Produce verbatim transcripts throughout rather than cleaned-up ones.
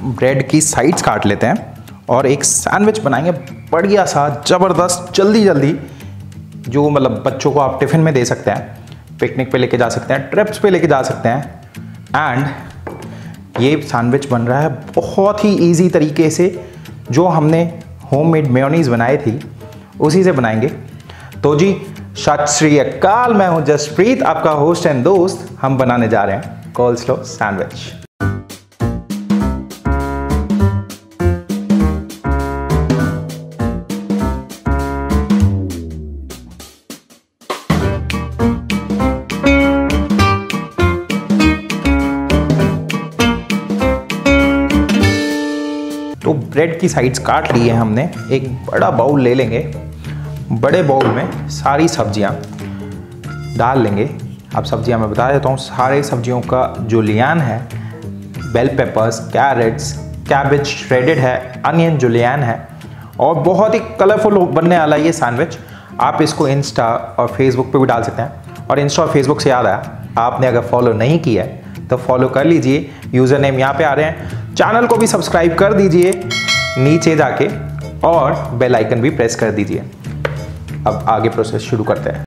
Bread की sides काट लेते हैं और एक सैंडविच बनाएंगे बढ़िया सा, ज़बरदस्त, जल्दी जल्दी, जो मतलब बच्चों को आप टिफ़िन में दे सकते हैं, पिकनिक पे लेके जा सकते हैं, ट्रिप्स पे लेके जा सकते हैं। एंड ये सैंडविच बन रहा है बहुत ही इजी तरीके से, जो हमने होममेड मेयोनीज बनाई थी उसी से बनाएंगे। तो जी सत श्री अकाल, मैं हूं जसप्रीत, आपका होस्ट एंड दोस्त। हम बनाने जा रहे हैं कोल्स्लो सैंडविच। तो ब्रेड की साइड्स काट ली है हमने। एक बड़ा बाउल ले लेंगे, बड़े बाउल में सारी सब्जियां डाल लेंगे। अब सब्जियां मैं बता देता हूँ, सारे सब्जियों का जुलियन है, bell peppers, carrots, cabbage shredded है, अनियन जुलियन है, और बहुत ही कलरफुल बनने वाला ये सैंडविच। आप इसको इंस्टा और फेसबुक पे भी डाल सकते हैं। और इंस्टा और फेसबुक से याद आया, आपने अगर फॉलो नहीं किया है तो फॉलो कर लीजिए, यूज़र नेम यहाँ पे आ रहे हैं। चैनल को भी सब्सक्राइब कर दीजिए नीचे जाके, और बेल आइकन भी प्रेस कर दीजिए। अब आगे प्रोसेस शुरू करते हैं।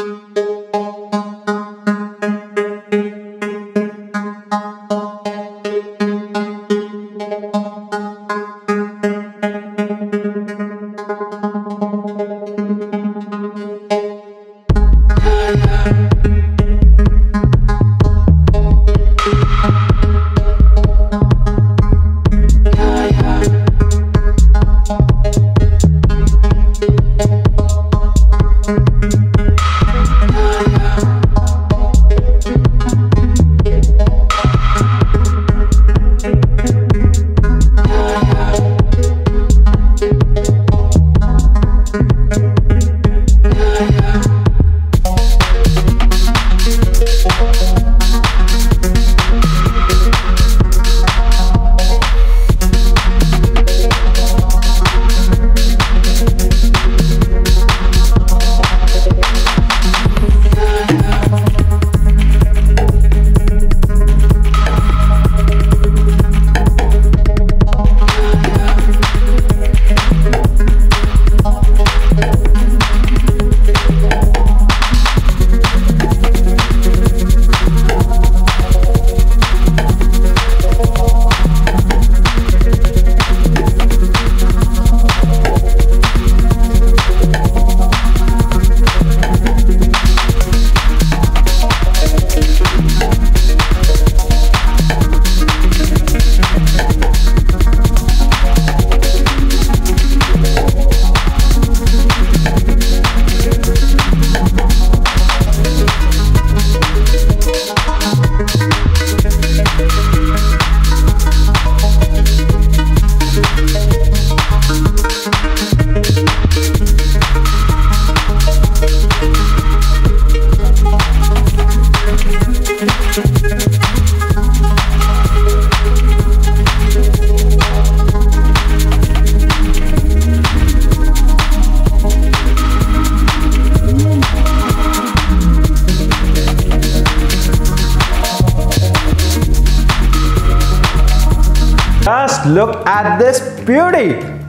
Just look at this beauty!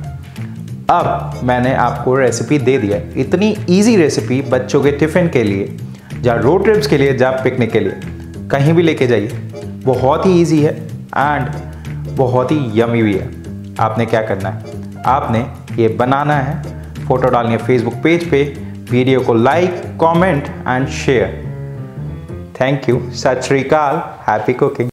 अब मैंने आपको रेसिपी दे दिया। इतनी इजी रेसिपी बच्चों के टिफ़िन के लिए, या रोड ट्रिप्स के लिए, या पिकनिक के लिए, कहीं भी लेके जाइए। बहुत ही इजी है एंड बहुत ही यमी भी है। आपने क्या करना है, आपने ये बनाना है, फ़ोटो डालनी है फेसबुक पेज पे, वीडियो को like, comment and share. Thank you. Sat Sri Akal. Happy cooking.